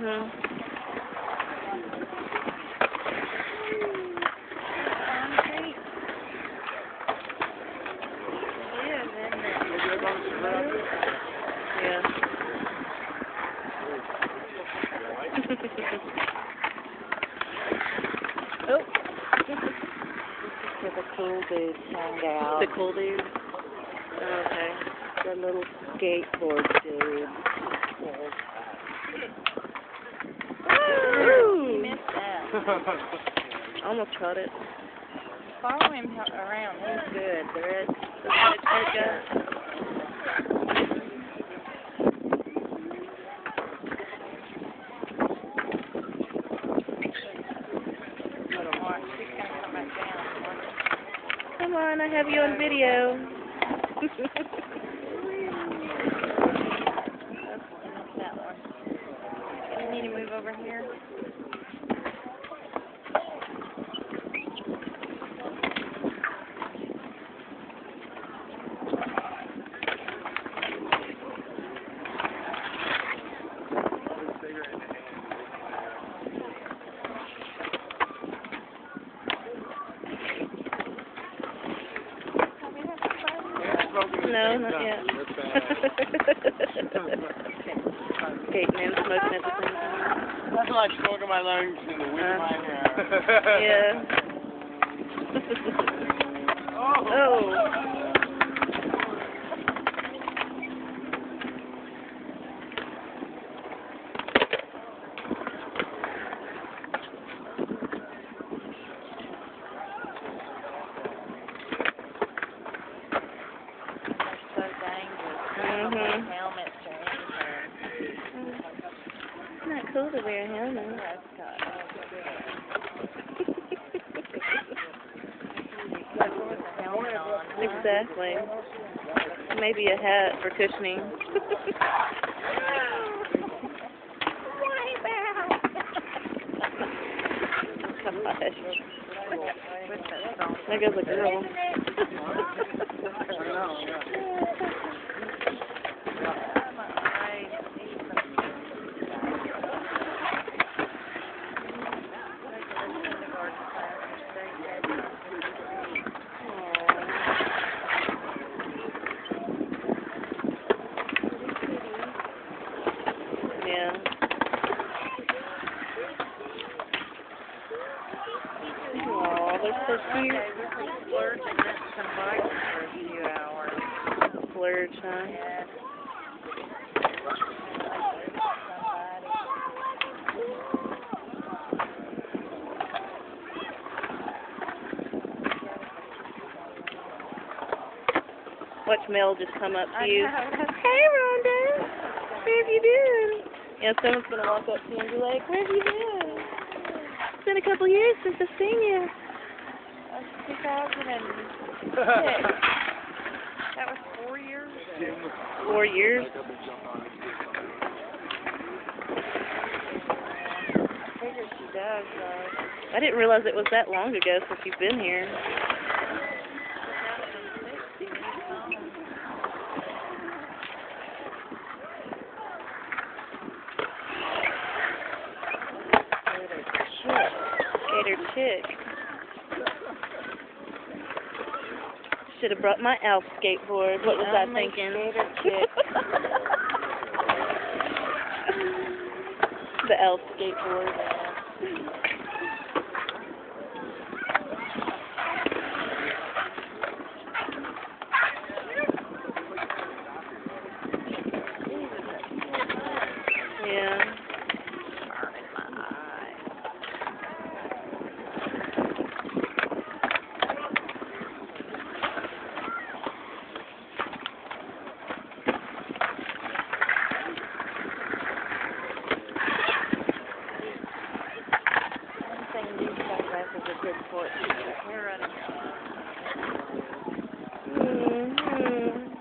Mhm. Yeah. Oh. Where the cool dudes hang out. The cool dude. Oh, okay. The little skateboard dude. Woo! You missed that. Almost caught it. Follow him around. He's good. The red guy. Come on, I have you on video. That one. You need to move over here. No, not yet. Skating and smoking at the same time. That's like smoking my lungs in the wind of my hair. Yeah. Oh. Mhm. Helmets or anything. It's not cool to wear a helmet. Exactly. Maybe a hat for cushioning. Gosh. There goes a girl. Yeah. Aw, they're so cute. Splurge and rent some bikes for a few hours. Splurge, huh? Yeah. Watch Mel just come up to you. Hey, Rhonda. Where have you been? Yeah, someone's going to walk up to you and be like, where have you been? It's been a couple years since I've seen you. That's 2006. That was 4 years ago. 4 years? I figure she does, though. I didn't realize it was that long ago since you've been here. Skater chick. Should have brought my Elf skateboard. What was I thinking? Skater chick. The Elf skateboard. Yeah. Good sport. We're running. Mm-hmm.